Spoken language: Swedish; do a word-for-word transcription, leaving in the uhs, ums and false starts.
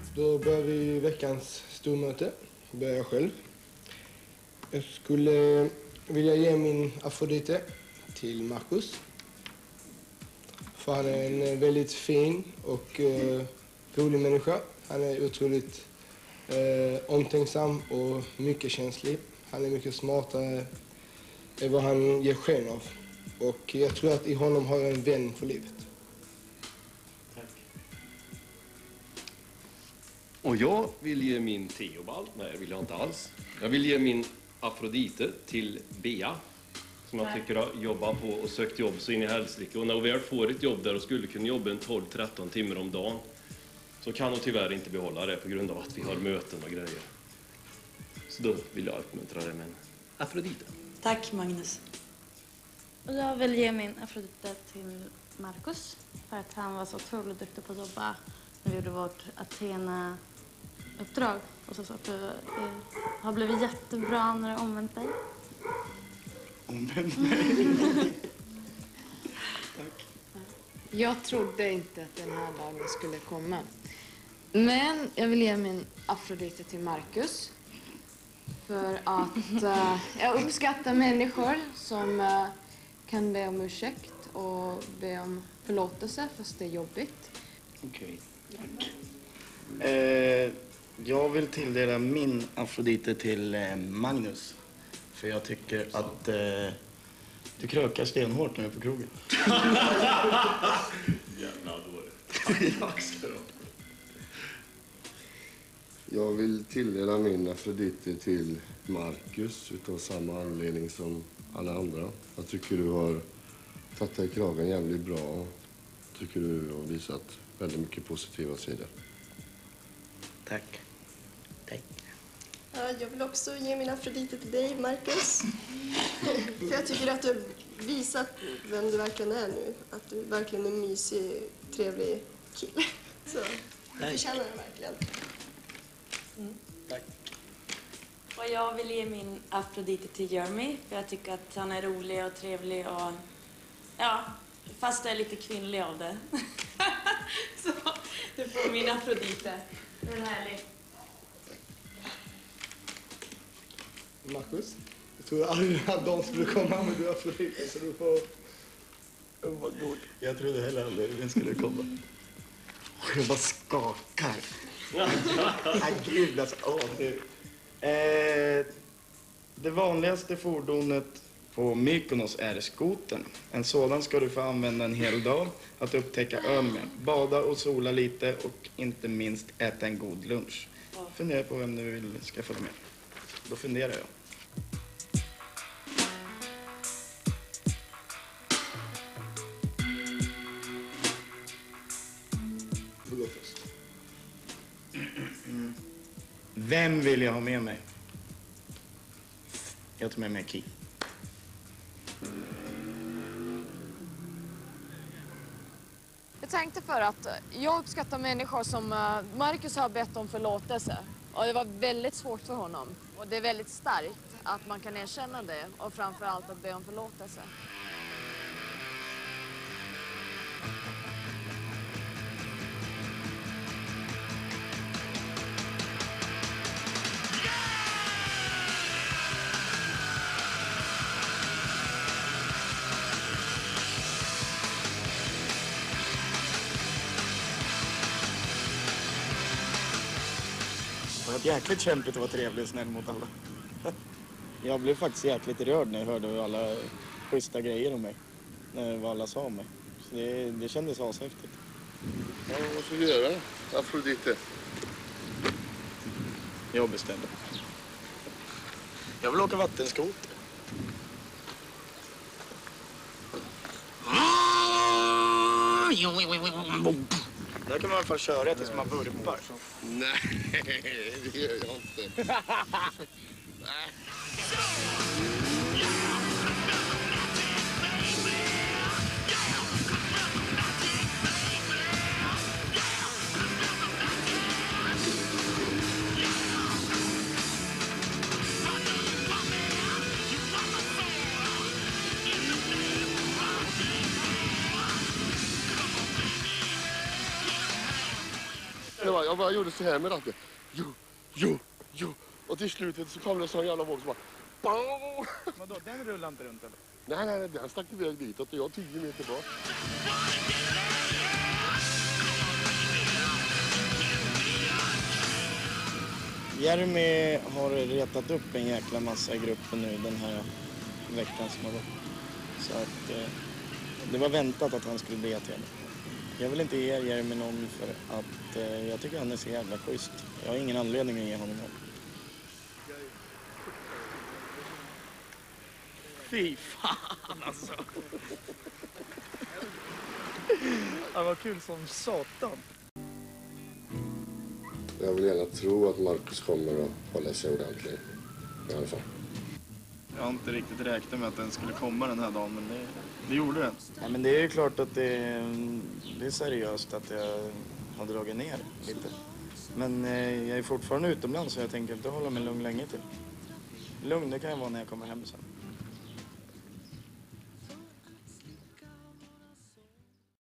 Då börjar vi veckans stormöte. Börjar jag själv. Jag skulle vilja ge min Afrodite till Marcus. För han är en väldigt fin och uh, rolig människa. Han är otroligt uh, omtänksam och mycket känslig. Han är mycket smartare än vad han ger sken av. Och jag tror att i honom har jag en vän för livet. Tack. Och jag vill ge min Theobald. Nej, jag vill jag inte alls. Jag vill ge min Afrodite till Bea. Som jag tycker har jobbat på och sökt jobb så in i helsike. Och när hon väl får ett jobb där och skulle kunna jobba en tolv tretton timmar om dagen, så kan hon tyvärr inte behålla det på grund av att vi har möten och grejer. Så då vill jag uppmuntra det med en Afrodite. Tack, Magnus. Och jag vill ge min Afrodite till Marcus. För att han var så otroligt duktig på att jobba när vi gjorde vårt Athena-uppdrag. Och så, så att det har blivit jättebra när det har omvänt dig. Omvänt mig? Tack. Jag trodde inte att den här dagen skulle komma. Men jag vill ge min Afrodite till Marcus. För att uh, jag uppskattar människor som uh, kan be om ursäkt och be om förlåtelse fast det är jobbigt. Okej, tack. Eh, jag vill tilldela min Afrodite till eh, Magnus. För jag tycker att eh, du krökar stenhårt när du är på krogen. Jävla dåligt. Tack ska du ha. Jag vill tilldela min Afrodite till Marcus utav samma anledning som alla andra. Jag tycker du har tagit dig i kragen jävligt bra. Jag tycker du har visat väldigt mycket positiva sidor. Tack. Tack. Ja, jag vill också ge min Afrodite till dig, Marcus. För jag tycker att du har visat vem du verkligen är nu. Att du verkligen är en mysig, trevlig kille. Så du förtjänar det verkligen. Mm. Tack. Och jag vill ge min Afrodite till Jeremy. För jag tycker att han är rolig och trevlig och... Ja, fast jag är lite kvinnlig av det. Så du får min Afrodite. Den är härlig. Marcus, jag tror aldrig att de skulle komma med du Afrodite, så du får... Oh, vad god. Jag trodde heller aldrig den skulle komma. Jag bara skakar. Nej, gud alltså. Åh, det. Eh, det vanligaste fordonet på Mykonos är skoten. En sådan ska du få använda en hel dag att upptäcka ön med. Bada och sola lite och inte minst äta en god lunch. Fundera på vem du vill ska följa med. Då funderar jag. Du går först. Vem vill jag ha med mig? Jag tar med mig Ki. Jag tänkte för att jag uppskattar människor som Marcus har bett om förlåtelse. Och det var väldigt svårt för honom. Och det är väldigt starkt att man kan erkänna det. Och framförallt att be om förlåtelse. Det var jäkligt kämpigt att vara trevlig och snäll mot alla. Jag blev faktiskt jäkligt rörd när jag hörde alla schyssta grejer om mig. När vad alla sa om mig. Så det, det kändes ashäftigt. Ja, vad ska du göra, Afrodite? Jag bestämde. Jag vill åka vattenskoter. Där kan man i alla fall köra tills man burpar. Nej, det gör jag inte. Nej. Det var, jag bara gjorde så här med ratten. Jo, jo, jo. Och till slutet så kom det en sån jävla våg som bara... Bang! Vadå, den rullar inte runt eller? Nej, nej, nej, den stack iväg ditåt och jag tio meter bort. Jeremy har retat upp en jäkla massa i gruppen nu den här veckan som har gått. Så att eh, det var väntat att han skulle bli till. Jag vill inte ge Jeremy någon för att eh, jag tycker han är så jävla schysst. Jag har ingen anledning att ge honom någon. Fy fan alltså. Det var kul som satan. Jag vill gärna tro att Marcus kommer att hålla sig ordentligt. I alla fall. Jag har inte riktigt räknat med att den skulle komma den här dagen, men det, det gjorde den. Ja, men det är klart att det, det är seriöst att jag har dragit ner lite. Men eh, jag är fortfarande utomlands så jag tänker inte hålla mig lugn länge till. Lugn det kan jag vara när jag kommer hem sen.